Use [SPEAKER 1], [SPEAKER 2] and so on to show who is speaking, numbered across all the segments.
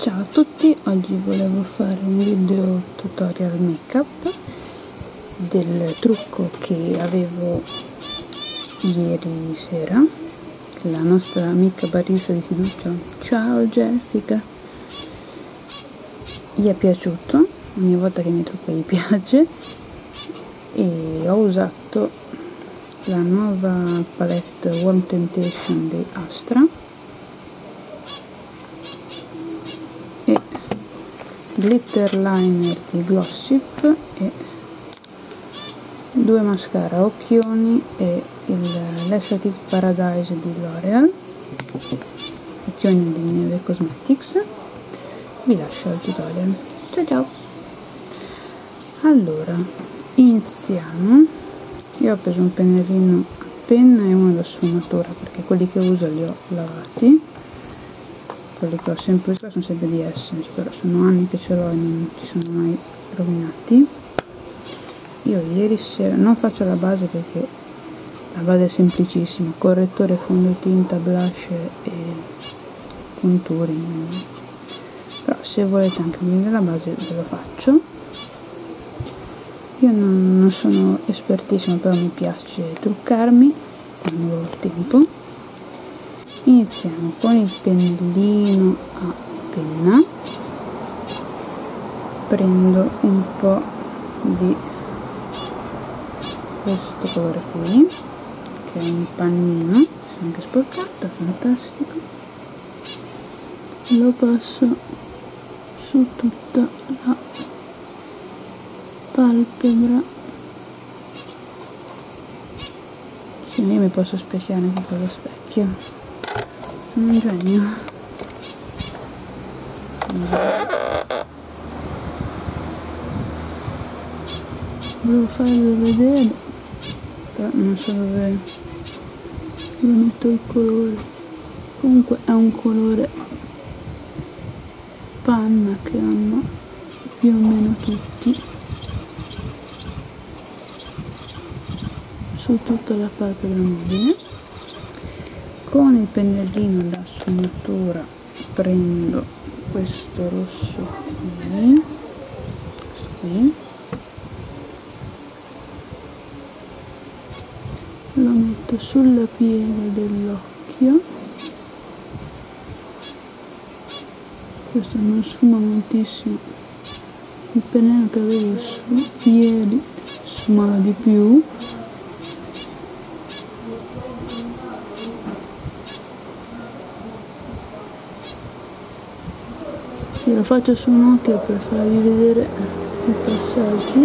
[SPEAKER 1] Ciao a tutti, oggi volevo fare un video tutorial make up del trucco che avevo ieri sera, la nostra amica barista di fiducia, ciao Jessica, gli è piaciuto, ogni volta che mi trucco gli piace, e ho usato la nuova palette Warm Temptation di Astra e glitter liner di Glossip e due mascara occhioni e l'Aesthetic Paradise di L'Oreal, occhioni di Neve Cosmetics. Vi lascio al tutorial. Ciao ciao! Allora, iniziamo. Io ho preso un pennellino a penna e uno da sfumatura perché quelli che uso li ho lavati. Quelli che ho sempre usato sono sempre di Essence, però sono anni che ce l'ho e non ci sono mai rovinati. Io ieri sera non faccio la base perché la base è semplicissima: correttore, fondotinta, blush e contouring. Però se volete anche vedere la base ve lo faccio. Io non sono espertissima, però mi piace truccarmi quando ho tempo. Iniziamo con il pennellino a penna, prendo un po' di questo colore qui, che è un pannino, si è anche sporcato, fantastico, lo passo su tutta la palpebra. Sì, io mi posso specchiare anche con lo specchio, sono un genio. Volevo farlo vedere, però non so dove metto il colore. Comunque è un colore panna che hanno più o meno tutti su tutta la palpebra mobile. Con il pennellino da sfumatura prendo questo rosso qui, lo metto sulla piega dell'occhio. Questo non sfuma moltissimo, il pennello che avevo su ieri sfumava di più. Sì, lo faccio su un occhio per farvi vedere i passaggi.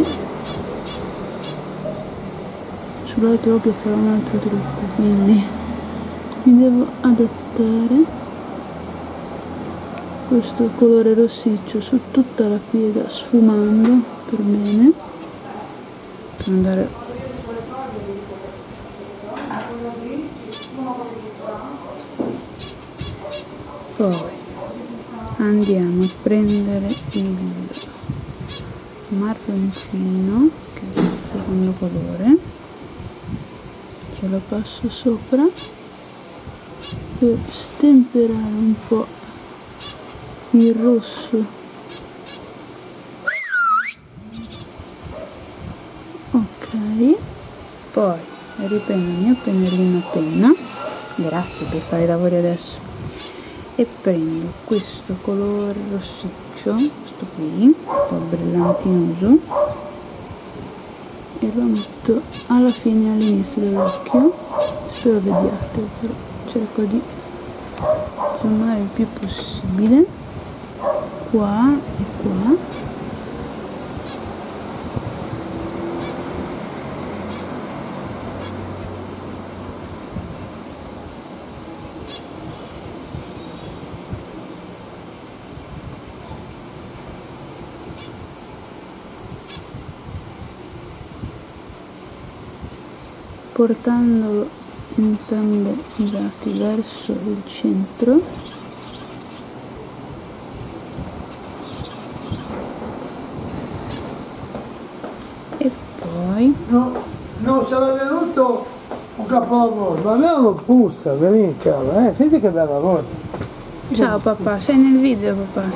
[SPEAKER 1] Sull'altro occhio farò un altro trucco, quindi mi devo adattare questo colore rossiccio su tutta la piega, sfumando per bene, per andare poi andiamo a prendere il marroncino, che è il secondo colore, ce lo passo sopra per stemperare un po' il rosso. Ok, poi riprendo il mio pennellino a penna, grazie per fare i lavori adesso, e prendo questo colore rossiccio, questo qui, un po' brillantinoso, e lo metto alla fine, all'inizio dell'occhio. Spero vediate, però cerco di zoomare il più possibile, qua e qua. Portandolo entrambi i lati verso il centro. E poi
[SPEAKER 2] no, sarà venuto un capolavoro, ma non lo puzza, mica, senti che bella voce.
[SPEAKER 1] Ciao papà, sei nel video papà.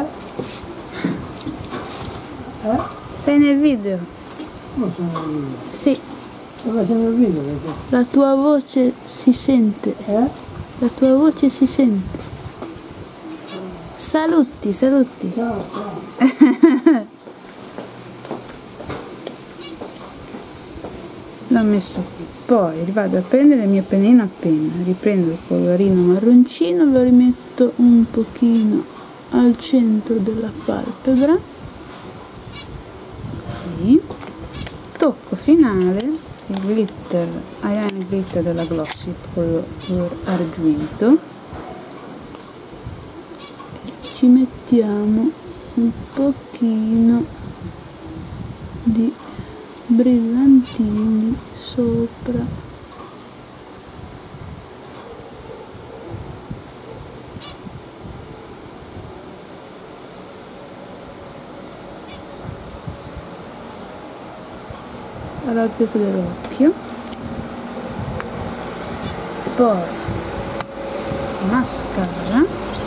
[SPEAKER 1] Sei nel video.
[SPEAKER 2] Non sono nel video.
[SPEAKER 1] Sì.
[SPEAKER 2] Dove sei nel video? Perché?
[SPEAKER 1] La tua voce si sente. La tua voce si sente. Saluti, saluti.
[SPEAKER 2] Ciao, ciao.
[SPEAKER 1] L'ho messo qui. Poi vado a prendere il mio pennino a penna, riprendo il colorino marroncino, lo rimetto un pochino al centro della palpebra. Così. Tocco finale, il glitter, eyeliner glitter della Glossy, color argento. Ci mettiamo un pochino di brillantini sopra. All'altezza dell'occhio. Poi mascara,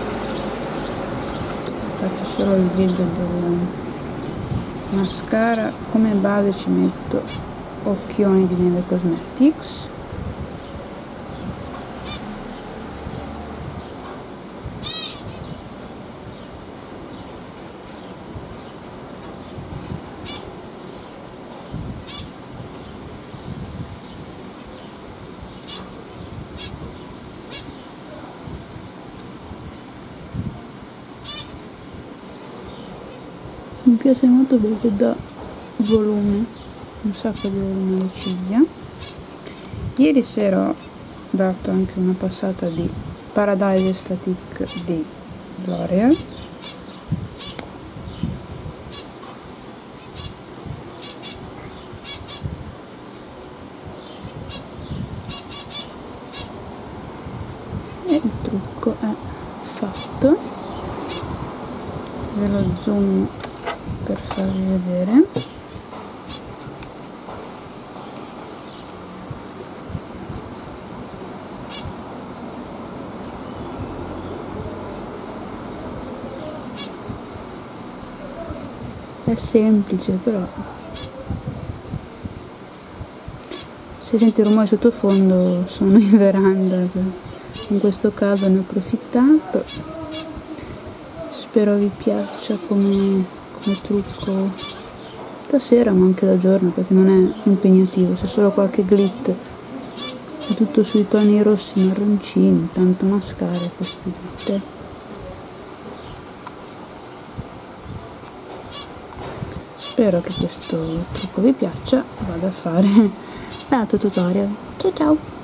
[SPEAKER 1] faccio solo il video del mascara, come base ci metto Occhioni di Neve Cosmetics. Mi piace molto perché dà volume, un sacco di volume alle ciglia. Ieri sera ho dato anche una passata di Paradise Static di L'Oreal. E il trucco è fatto. Ve lo zoom per farvi vedere. È semplice, però se sente il rumore sottofondo sono in veranda, in questo caso ne ho approfittato. Spero vi piaccia come trucco stasera, ma anche da giorno, perché non è impegnativo, c'è solo qualche glitter, è tutto sui toni rossi marroncini, tanto mascara e questi glitter. Spero che questo trucco vi piaccia, vado a fare l'altro tutorial. Ciao ciao!